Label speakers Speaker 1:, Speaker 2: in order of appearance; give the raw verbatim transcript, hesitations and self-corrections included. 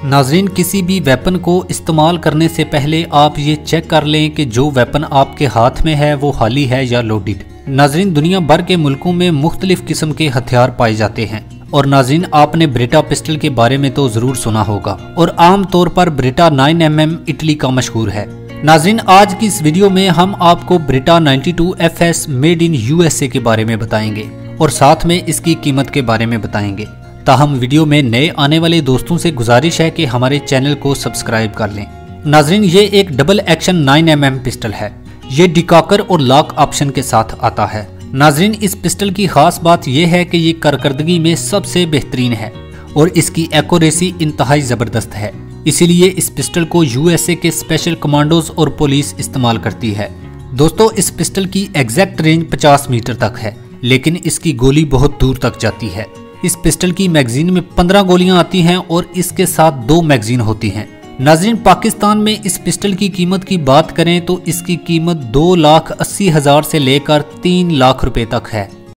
Speaker 1: नाजरीन, किसी भी वेपन को इस्तेमाल करने से पहले आप ये चेक कर लें कि जो वेपन आपके हाथ में है वो खाली है या लोडेड। नाजरीन, दुनिया भर के मुल्कों में मुख्तलिफ किस्म के हथियार पाए जाते हैं और नाजरीन, आपने ब्रेटा पिस्टल के बारे में तो जरूर सुना होगा और आम तौर पर Beretta nine M M Italy का मशहूर है। नाजरीन, आज की इस वीडियो में हम आपको Beretta ninety two F S made in USA के बारे में बताएंगे और साथ में इसकी कीमत के बारे में बताएंगे। ताहम वीडियो में नए आने वाले दोस्तों से गुजारिश है कि हमारे चैनल को सब्सक्राइब कर लें। नाजरीन, ये एक double action nine M M pistol है। ये डिकॉकर और लॉक ऑप्शन के साथ आता है। नाजरीन, इस पिस्टल की खास बात यह है कि ये कारकर्दगी में सबसे बेहतरीन है और इसकी एक्यूरेसी इंतहाई जबरदस्त है। इसीलिए इस पिस्टल को यूएसए के स्पेशल कमांडोज और पुलिस इस्तेमाल करती है। दोस्तों, इस पिस्टल की एग्जैक्ट रेंज पचास मीटर तक है, लेकिन इसकी गोली बहुत दूर तक जाती है। इस पिस्टल की मैगजीन में पंद्रह गोलियां आती हैं और इसके साथ दो मैगजीन होती हैं। नाजरीन, पाकिस्तान में इस पिस्टल की कीमत की बात करें तो इसकी कीमत दो लाख अस्सी हजार से लेकर तीन लाख रुपए तक है।